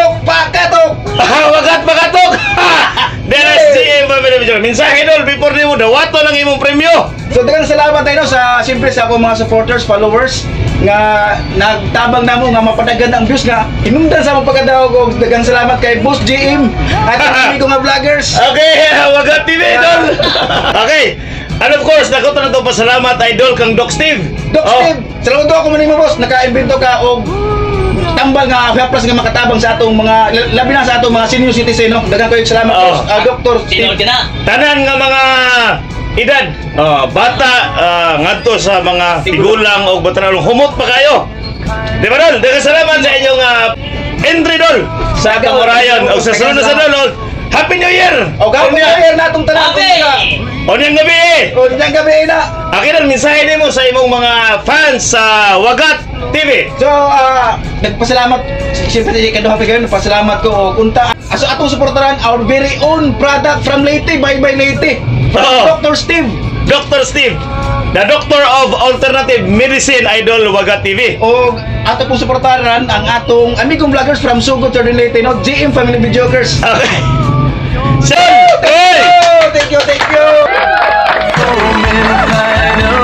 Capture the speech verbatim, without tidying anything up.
Pakatok! Pakatok! Wagat pakatok! Deres G M Family Video. Mensahe idol before nimo dawato lang imong premyo. So daghang salamat tayo no, sa siyempre sa akong mga supporters, followers nga nagtabang namo nga mapadagan ang views nga hinungdan sa mga pagkadaog og daghang salamat kay Boss G M at ang ko nga vloggers. Okay, Wagat T V idol. Okay. And of course, nako na to pasalamat idol kang Doc Steve. Doc Oh. Steve, saludo ako man nimo boss, naka-imbento ka og tambal nga haplas nga makatabang sa atong mga labi na sa atong mga senior citizen no. Daghang kayo salamat Oh. boss, uh, Doctor Sino Steve. ka na? Tanan nga mga edad, oh, bata uh, ngadto sa mga tigulang o batanang humot pa kayo. Di ba dol? Daghang salamat sa inyong uh, entry dol sa Kamurayan o sa sunod sa dol. Happy New Year! O gawin na year natong tanan Happy! O niyang gabi eh! O diyang gabi na. Akin ang mensahe nimo sa imong mga fans sa Wagat T V. So, ah, nagpasalamat, siyempre di ka doon kayo, nagpasalamat ko o kunta. Aso atong suportaran our very own product from Leyte, bye bye Leyte. From Oo. Doctor Steve. Doctor Steve, the Doctor of Alternative Medicine Idol Wagat T V. O ato pong suportaran ang atong amigong vloggers from Sugod to Leyte, no? G M Family Videokers. Okay. Son! Thank Hey! you! Thank you, thank you!